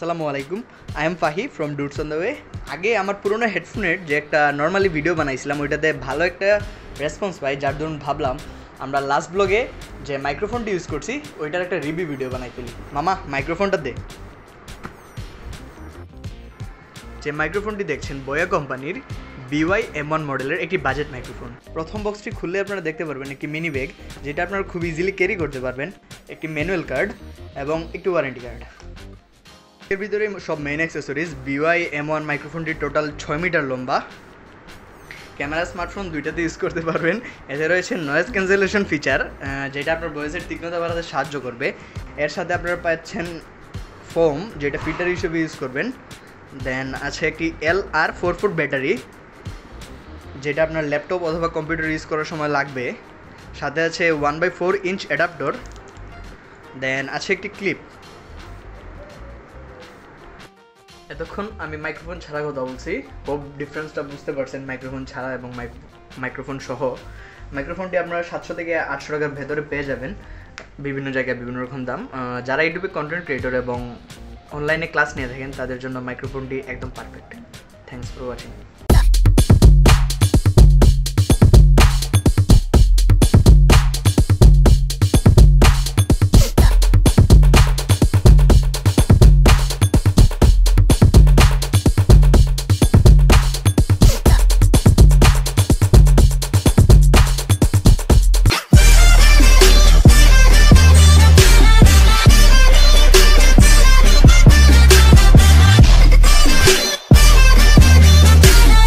আসসালামু আলাইকুম। I am Fahi from dots on the way. আগে আমার পুরোনো হেডফোনের যে একটা নর্মালি ভিডিও বানাইছিলাম ওইটাতে ভালো একটা রেসপন্স পাই, যার জন্য ভাবলাম আমরা লাস্ট ব্লগে যে মাইক্রোফোনটি ইউজ করছি ওইটার একটা রিভিউ ভিডিও বানাই ফেলি। মামা মাইক্রোফোনটা দে। যে মাইক্রোফোনটি দেখছেন বোয়া কোম্পানির BY-M1 মডেলের একটি বাজেট মাইক্রোফোন। প্রথম বক্সটি খুললে আপনারা দেখতে পারবেন একটি মিনি ব্যাগ, যেটা আপনারা খুব ইজিলি ক্যারি করতে পারবেন, একটি ম্যানুয়াল কার্ড এবং একটি ওয়ারেন্টি কার্ড। এর ভিতরে সব মেইন অ্যাক্সেসরিজ। BY-M1 মাইক্রোফোনটি টোটাল 6 মিটার লম্বা। ক্যামেরা স্মার্টফোন দুইটাতে ইউজ করতে পারবেন। এতে রয়েছে নয়েজ ক্যান্সেলেশন ফিচার, যেটা আপনার ভয়েসের তীক্ষ্ণতা বাড়াতে সাহায্য করবে। এর সাথে আপনারা পাচ্ছেন ফোম, যেটা ফিল্টার হিসেবে ইউজ করবেন। দেন আছে একটি LR4 ফুট ব্যাটারি, যেটা আপনার ল্যাপটপ অথবা কম্পিউটার ইউজ করার সময় লাগবে। সাথে আছে 1/4 ইঞ্চ অ্যাডাপ্টর। দেন আছে একটি ক্লিপ। এতক্ষণ আমি মাইক্রোফোন ছাড়া কথা বলছি, খুব ডিফারেন্সটা বুঝতে পারছেন মাইক্রোফোন ছাড়া এবং মাইক্রোফোন সহ। মাইক্রোফোনটি আপনারা 700 থেকে 800 টাকার ভেতরে পেয়ে যাবেন, বিভিন্ন জায়গায় বিভিন্ন রকম দাম। যারা ইউটিউবে কন্টেন্ট ক্রিয়েটর এবং অনলাইনে ক্লাস নিয়ে থাকেন তাদের জন্য মাইক্রোফোনটি একদম পারফেক্ট। Thanks for watching.